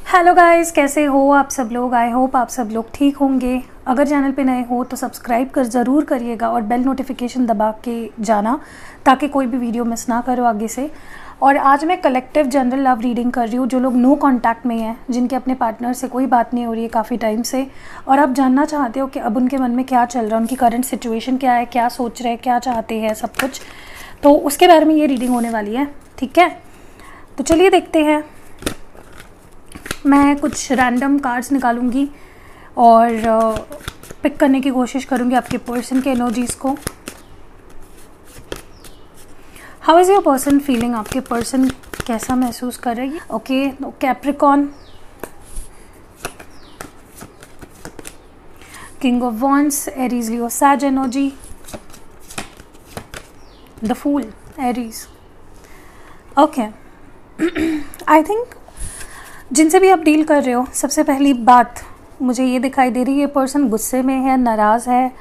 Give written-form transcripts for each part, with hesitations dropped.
Hello guys, कैसे हो आप सब लोग। आई होप आप सब लोग ठीक होंगे। अगर चैनल पे नए हो तो सब्सक्राइब कर ज़रूर करिएगा और बेल नोटिफिकेशन दबा के जाना ताकि कोई भी वीडियो मिस ना करो आगे से। और आज मैं कलेक्टिव जनरल लव रीडिंग कर रही हूँ। जो लोग नो कांटेक्ट में हैं, जिनके अपने पार्टनर से कोई बात नहीं हो रही है काफ़ी टाइम से, और आप जानना चाहते हो कि अब उनके मन में क्या चल रहा है, उनकी करंट सिचुएशन क्या है, क्या सोच रहे हैं, क्या चाहते हैं, सब कुछ, तो उसके बारे में ये रीडिंग होने वाली है। ठीक है, तो चलिए देखते हैं। मैं कुछ रैंडम कार्ड्स निकालूंगी और पिक करने की कोशिश करूंगी आपके पर्सन के एनर्जीज़ को। How is your person feeling? आपके पर्सन कैसा महसूस कर रहे हैं? Okay, Capricorn, king of wands, Aries, Leo, sage energy, the fool, Aries. Okay, I think जिनसे भी आप डील कर रहे हो, सबसे पहली बात मुझे ये दिखाई दे रही है, ये पर्सन गुस्से में है, नाराज़ है।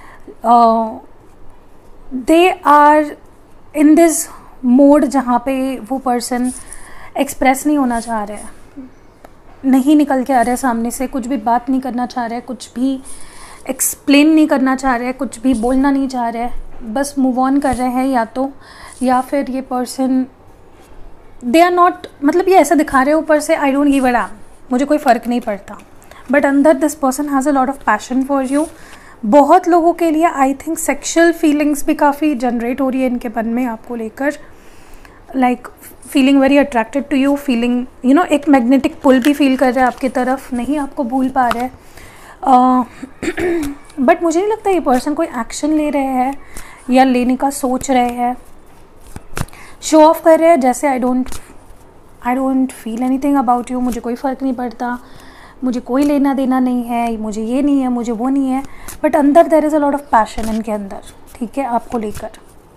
They are in this mode जहाँ पे वो पर्सन एक्सप्रेस नहीं होना चाह रहे हैं, नहीं निकल के आ रहे हैं सामने से, कुछ भी बात नहीं करना चाह रहे हैं, कुछ भी एक्सप्लेन नहीं करना चाह रहे हैं, कुछ भी बोलना नहीं चाह रहे हैं, बस मूव ऑन कर रहे हैं। या फिर ये पर्सन दे आर नॉट, मतलब ये ऐसा दिखा रहे हो ऊपर से, I don't give a damn, मुझे कोई फ़र्क नहीं पड़ता, बट अंदर this person has a lot of passion for you. बहुत लोगों के लिए आई थिंक सेक्शुअल फीलिंग्स भी काफ़ी जनरेट हो रही है इनके मन में आपको लेकर, like feeling very attracted to you, feeling एक मैग्नेटिक पुल भी फील कर रहे हैं आपकी तरफ, नहीं आपको भूल पा रहे हैं। बट मुझे नहीं लगता ये पर्सन कोई एक्शन ले रहे हैं या लेने का सोच रहे हैं। शो ऑफ कर रहे हैं जैसे I don't feel anything about you, मुझे कोई फ़र्क नहीं पड़ता, मुझे कोई लेना देना नहीं है, मुझे ये नहीं है, मुझे वो नहीं है, बट अंदर there is a lot of passion इनके अंदर, ठीक है, आपको लेकर।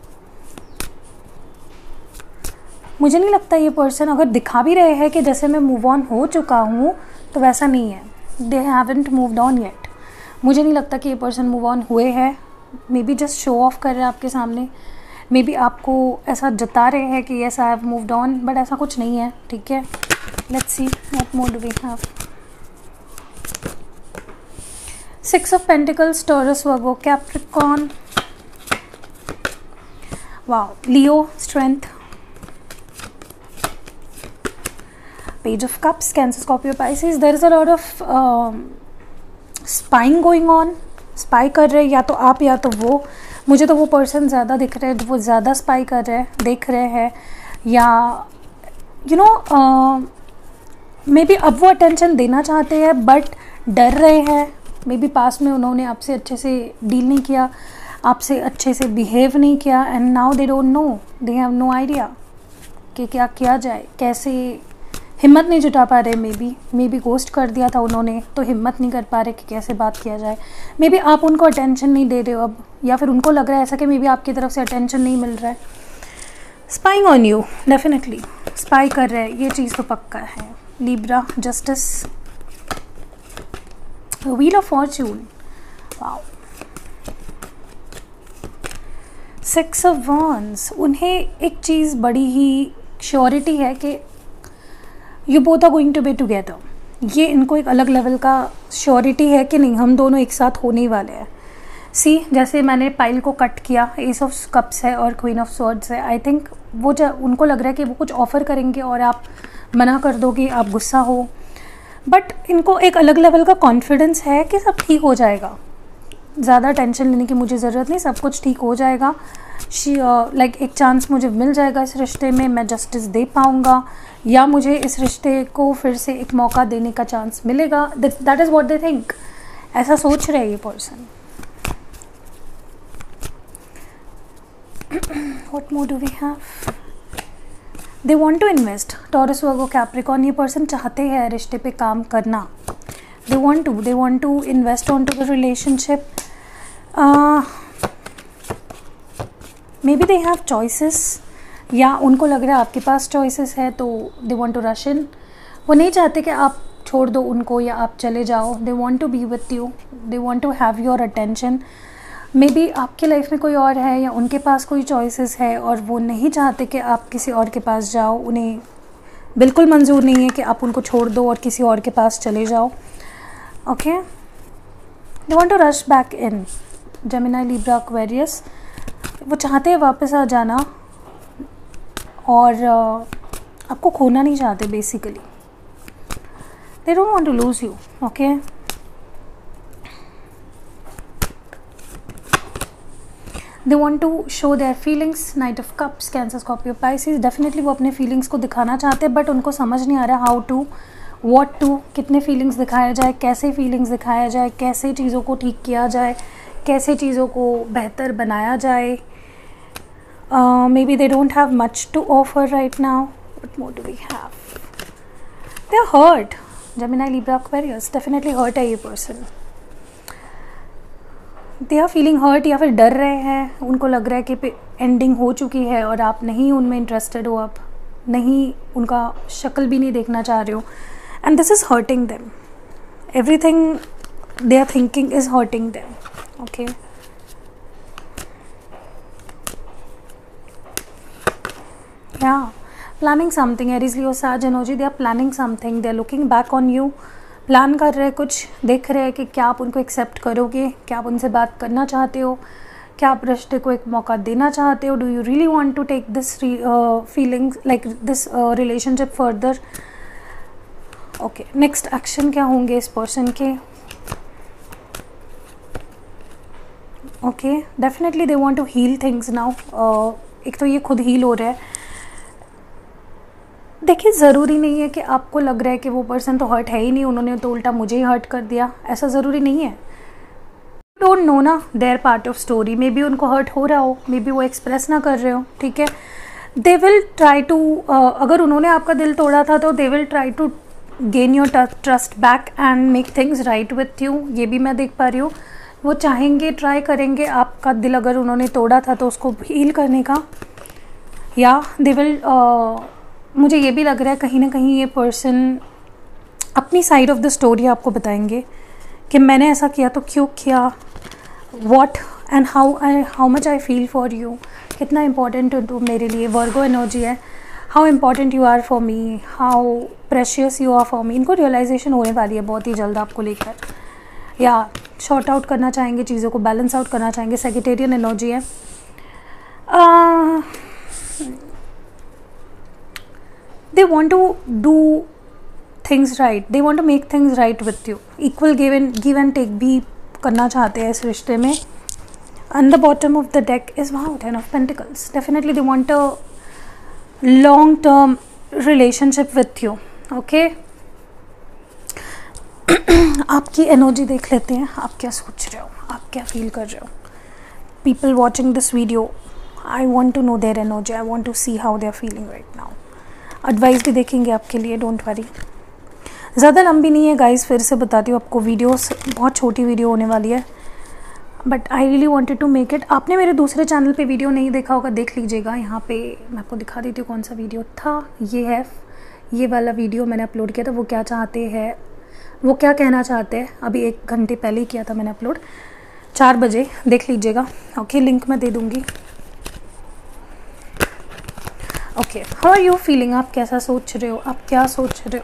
मुझे नहीं लगता ये पर्सन, अगर दिखा भी रहे हैं कि जैसे मैं मूव ऑन हो चुका हूँ, तो वैसा नहीं है, they haven't moved on yet. मुझे नहीं लगता कि ये पर्सन मूव ऑन हुए हैं, maybe just show off कर रहे हैं आपके सामने, मे बी आपको ऐसा जता रहे हैं कि yes I have moved on, but ऐसा कुछ नहीं है। ठीक है, let's see what more do we have. Six of pentacles, Taurus, Virgo, Capricorn, wow, Leo, strength, page of cups, Cancer, Scorpio, Pisces. There is a lot of spying going on, spy कर रहे हैं या तो आप या तो वो। मुझे तो वो पर्सन ज़्यादा दिख रहे हैं, वो ज़्यादा स्पाई कर रहे हैं, देख रहे हैं, या मे बी अब वो अटेंशन देना चाहते हैं बट डर रहे हैं। मे बी पास में उन्होंने आपसे अच्छे से डील नहीं किया, आपसे अच्छे से बिहेव नहीं किया, and now they don't know, they have no idea कि क्या किया जाए, कैसे, हिम्मत नहीं जुटा पा रहे। मे बी गोस्ट कर दिया था उन्होंने, तो हिम्मत नहीं कर पा रहे कि कैसे बात किया जाए। मे बी आप उनको अटेंशन नहीं दे रहे हो अब, या फिर उनको लग रहा है ऐसा कि मे बी आपकी तरफ से अटेंशन नहीं मिल रहा है। Spying on you, definitely spy कर रहे हैं, ये चीज़ तो पक्का है। Libra, justice, wheel of fortune, wow, six of wands. उन्हें एक चीज़ बड़ी ही श्योरिटी है कि you both are going to be together. ये इनको एक अलग लेवल का श्योरिटी है कि नहीं, हम दोनों एक साथ होने ही वाले हैं। सी, जैसे मैंने पाइल को कट किया, एस ऑफ कप्स है और क्वीन ऑफ स्वॉर्ड्स है। आई थिंक वो उनको लग रहा है कि वो कुछ ऑफ़र करेंगे और आप मना कर दोगे, आप गुस्सा हो, बट इनको एक अलग लेवल का कॉन्फिडेंस है कि सब ठीक हो जाएगा, ज़्यादा टेंशन लेने की मुझे ज़रूरत नहीं, सब कुछ ठीक हो जाएगा। लाइक एक चांस मुझे मिल जाएगा इस रिश्ते में, मैं जस्टिस दे पाऊँगा, या मुझे इस रिश्ते को फिर से एक मौका देने का चांस मिलेगा। That is what they think, ऐसा सोच रहे हैं ये person. What more do we have? They want to invest, Taurus, Virgo, Capricorn. ये पर्सन चाहते हैं रिश्ते पे काम करना, they want to invest on to the relationship. Maybe they have choices, या उनको लग रहा है आपके पास चॉइसेस है, तो they want to rush in. वो नहीं चाहते कि आप छोड़ दो उनको या आप चले जाओ, they want to be with you, they want to have your attention. Maybe आपके लाइफ में कोई और है या उनके पास कोई चॉइसेस है और वो नहीं चाहते कि आप किसी और के पास जाओ, उन्हें बिल्कुल मंजूर नहीं है कि आप उनको छोड़ दो और किसी और के पास चले जाओ. Okay, they want to rush back in. Gemini, Libra, Aquarius, वो चाहते हैं वापस आ जाना और आपको खोना नहीं चाहते basically. They don't want to lose you. Okay, they want to show their feelings. Knight of cups, Cancer, Scorpio, Pisces. Definitely वो अपने फीलिंग्स को दिखाना चाहते हैं, बट उनको समझ नहीं आ रहा हाउ टू, व्हाट टू, कितने फीलिंग्स दिखाया जाए, कैसे फीलिंग्स दिखाया जाए, कैसे चीज़ों को ठीक किया जाए, कैसे चीज़ों को बेहतर बनाया जाए. Maybe they don't have much to offer right now. What more do we have? They are hurt. Gemini, Libra, Aquarius, definitely hurt है ये person. They are feeling hurt, या फिर डर रहे हैं. उनको लग रहा है कि एंडिंग हो चुकी है और आप नहीं उनमें इंटरेस्टेड हो, आप नहीं उनका शक्ल भी नहीं देखना चाह रहे हो. And this is hurting them. Everything they are thinking is hurting them. Okay, या planning something. Aries, Leo, sage energy, they are planning something. They are looking back on you. Plan कर रहे हैं कुछ, देख रहे हैं कि क्या आप उनको एक्सेप्ट करोगे, क्या आप उनसे बात करना चाहते हो, क्या आप रिश्ते को एक मौका देना चाहते हो. Do you really want to take this feelings like this relationship further. Okay, next action क्या होंगे इस पर्सन के. Okay, definitely they want to heal things now. एक तो ये खुद हील हो रहा है. देखिए, ज़रूरी नहीं है कि आपको लग रहा है कि वो पर्सन तो हर्ट है ही नहीं, उन्होंने तो उल्टा मुझे ही हर्ट कर दिया. ऐसा ज़रूरी नहीं है. डोंट नो ना, their part of story. Maybe उनको हर्ट हो रहा हो, मे बी वो एक्सप्रेस ना कर रहे हो. ठीक है, दे विल ट्राई टू, अगर उन्होंने आपका दिल तोड़ा था तो they will try to gain your trust back and make things right with you. ये भी मैं देख पा रही हूँ. वो चाहेंगे, ट्राई करेंगे आपका दिल अगर उन्होंने तोड़ा था तो उसको हील करने का. या दे विल, मुझे ये भी लग रहा है कहीं ना कहीं ये पर्सन अपनी साइड ऑफ द स्टोरी आपको बताएंगे कि मैंने ऐसा किया तो क्यों किया, what and how much I feel for you. कितना इम्पॉर्टेंट हो तुम मेरे लिए. वर्गो एनर्जी है. How important you are for me, how precious you are for me. इनको रियलाइजेशन होने वाली है बहुत ही जल्द आपको लेकर. या शॉर्ट आउट करना चाहेंगे चीज़ों को, बैलेंस आउट करना चाहेंगे. सेक्रेटेरियन एनर्जी है. They want to do things right. They want to make things right with you. Equal give and take भी करना चाहते हैं इस रिश्ते में. On the bottom of the deck is wow, Ten of Pentacles. Definitely they want a long-term relationship with you. Okay. आपकी energy देख लेते हैं. आप क्या सोच रहे हो, आप क्या फील कर रहे हो. People watching this video, I want to know their energy. I want to see how they are feeling right now. Advice भी देखेंगे आपके लिए, डोंट वरी. ज़्यादा लंबी नहीं है गाइस, फिर से बताती हूँ आपको. वीडियोस बहुत छोटी वीडियो होने वाली है, but I really wanted to make it. आपने मेरे दूसरे चैनल पे वीडियो नहीं देखा होगा, देख लीजिएगा. यहाँ पे मैं आपको दिखा देती हूँ कौन सा वीडियो था. ये है, ये वाला वीडियो मैंने अपलोड किया था. वो क्या चाहते हैं, वो क्या कहना चाहते हैं, अभी 1 घंटे पहले ही किया था मैंने अपलोड, 4 बजे. देख लीजिएगा. ओके, लिंक मैं दे दूँगी. Okay, how are you feeling. आप कैसा सोच रहे हो, आप क्या सोच रहे हो.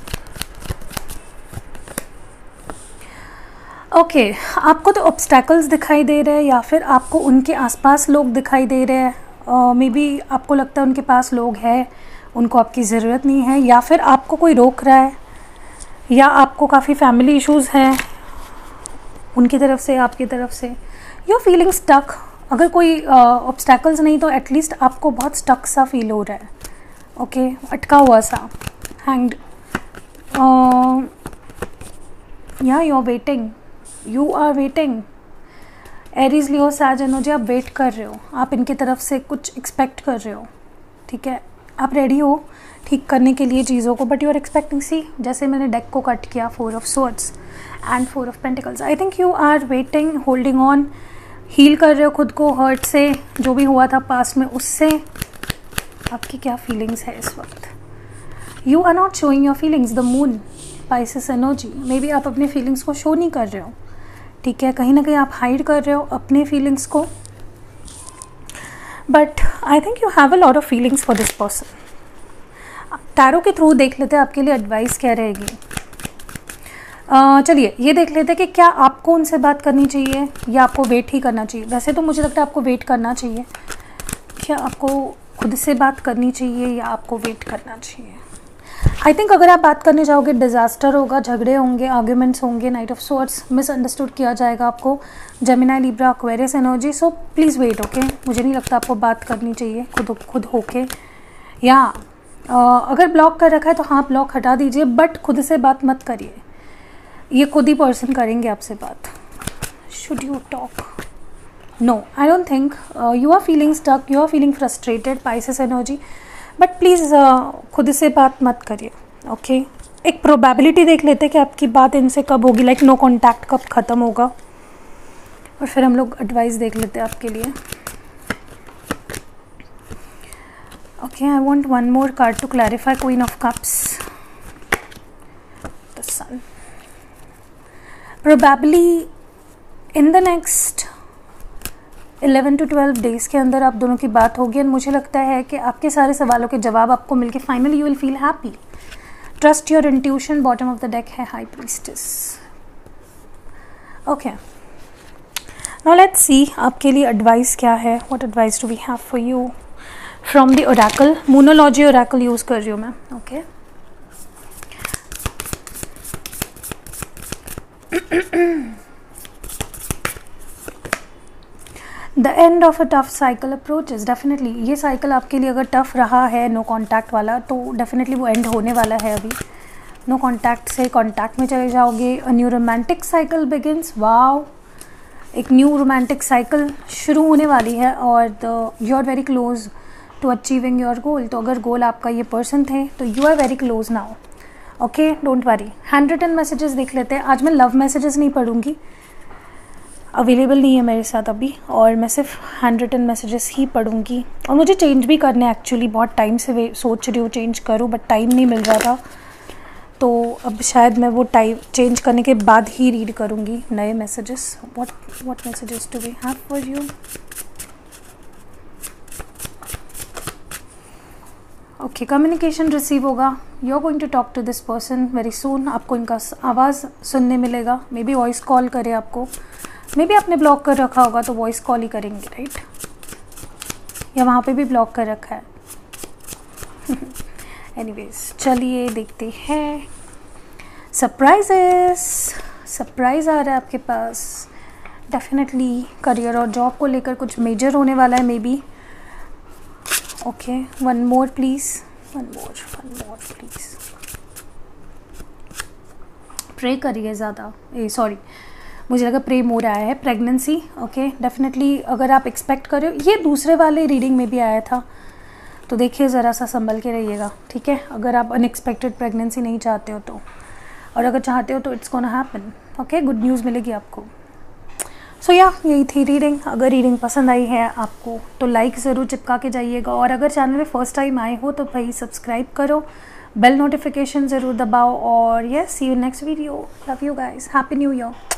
ओके, आपको तो ऑब्स्टैकल्स दिखाई दे रहे हैं या फिर आपको उनके आसपास लोग दिखाई दे रहे हैं. मे बी आपको लगता है उनके पास लोग हैं, उनको आपकी ज़रूरत नहीं है, या फिर आपको कोई रोक रहा है, या आपको काफ़ी फैमिली इश्यूज़ हैं उनकी तरफ से, आपकी तरफ से. You are feeling stuck. अगर कोई ऑब्स्टैकल्स नहीं तो एटलीस्ट आपको बहुत स्टक सा फील हो रहा है. ओके, अटका हुआ सा, हैंग्ड. या you are waiting, you are waiting. Aries, Leo, sage energy, आप वेट कर रहे हो. आप इनकी तरफ से कुछ एक्सपेक्ट कर रहे हो. ठीक है, आप रेडी हो ठीक करने के लिए चीज़ों को, but you are expecting. See, जैसे मैंने डेक को कट किया, 4 of swords and 4 of pentacles. I think you are waiting, holding on, heal कर रहे हो खुद को हर्ट से, जो भी हुआ था पास्ट में उससे. आपकी क्या फीलिंग्स है इस वक्त. You are not showing your feelings. The moon, Pisces energy. Maybe आप अपने फीलिंग्स को शो नहीं कर रहे हो. ठीक है, कहीं ना कहीं आप हाइड कर रहे हो अपने फीलिंग्स को, but I think you have a lot of feelings for this person. Tarot के थ्रू देख लेते हैं आपके लिए एडवाइस क्या रहेगी। चलिए ये देख लेते हैं कि क्या आपको उनसे बात करनी चाहिए या आपको वेट ही करना चाहिए। वैसे तो मुझे लगता है आपको वेट करना चाहिए। क्या आपको खुद से बात करनी चाहिए या आपको वेट करना चाहिए? आई थिंक अगर आप बात करने जाओगे डिज़ास्टर होगा, झगड़े होंगे, आर्ग्यूमेंट्स होंगे, नाइट ऑफ स्वॉर्ड्स, मिसअंडरस्टूड किया जाएगा आपको, Gemini, Libra, Aquarius energy. So please wait, okay. मुझे नहीं लगता आपको बात करनी चाहिए खुद होके। या अगर ब्लॉक कर रखा है तो हाँ ब्लॉक हटा दीजिए, बट खुद से बात मत करिए, ये खुद ही पर्सन करेंगे आपसे बात। Should you talk? No, I don't think. You are feeling stuck, you are feeling frustrated, Pisces energy, but please खुद से बात मत करिए, ओके। एक प्रोबेबिलिटी देख लेते हैं कि आपकी बात इनसे कब होगी, लाइक नो कॉन्टैक्ट कब ख़त्म होगा, और फिर हम लोग एडवाइस देख लेते हैं आपके लिए। Okay, I want one more card to clarify. Queen of cups, the sun. Probably in the next 11 to 12 days के अंदर आप दोनों की बात होगी, और मुझे लगता है कि आपके सारे सवालों के जवाब आपको मिलके finally you will feel happy. Trust your intuition. Bottom of the deck है high priestess. Okay, now let's see आपके लिए एडवाइस क्या है। What advice do we have for you from the oracle? Moonology oracle use कर रही हूँ मैं, okay. The end of a tough cycle approaches. Definitely ये साइकिल आपके लिए अगर टफ रहा है, नो कॉन्टैक्ट वाला, तो डेफिनेटली वो एंड होने वाला है। अभी नो कॉन्टैक्ट से कॉन्टैक्ट में चले जाओगे। A new romantic cycle begins. Wow, एक न्यू रोमांटिक साइकिल शुरू होने वाली है, और you are very close to achieving your goal. तो अगर गोल आपका ये पर्सन थे तो you are very close now, okay, don't worry. Hand written messages देख लेते हैं। आज मैं लव मैसेजेस नहीं पढ़ूंगी, अवेलेबल नहीं है मेरे साथ अभी, और मैं सिर्फ हैंड रिटन मैसेजेस ही पढ़ूंगी। और मुझे चेंज भी करने हैं एक्चुअली, बहुत टाइम से सोच रही हूँ चेंज करूँ, बट टाइम नहीं मिल रहा था, तो अब शायद मैं वो टाइम चेंज करने के बाद ही रीड करूँगी नए messages. What messages do we have for you? Okay, communication receive होगा। You are going to talk to this person very soon. आपको इनका आवाज़ सुनने मिलेगा। मे बी वॉइस कॉल करे आपको, मे बी आपने ब्लॉक कर रखा होगा तो वॉइस कॉल ही करेंगे, राइट? या वहाँ पे भी ब्लॉक कर रखा है। एनीवेज, चलिए देखते हैं। सरप्राइज आ रहा है आपके पास। डेफिनेटली करियर और जॉब को लेकर कुछ मेजर होने वाला है, maybe. Okay, one more please, one more please. Pray करिए ज़्यादा। सॉरी, मुझे लगा प्रे मोर आया है। प्रेगनेंसी, ओके, डेफिनेटली अगर आप एक्सपेक्ट कर रहे हो, ये दूसरे वाले रीडिंग में भी आया था, तो देखिए ज़रा सा संभल के रहिएगा, ठीक है? अगर आप अनएक्सपेक्टेड प्रेगनेंसी नहीं चाहते हो तो, और अगर चाहते हो तो it's gonna happen, okay, good news मिलेगी आपको। सो या यही थी रीडिंग। अगर रीडिंग पसंद आई है आपको तो लाइक ज़रूर चिपका के जाइएगा, और अगर चैनल में फर्स्ट टाइम आए हो तो भाई सब्सक्राइब करो, बेल नोटिफिकेशन ज़रूर दबाओ, और yes, see you next video. Love you guys, happy new year.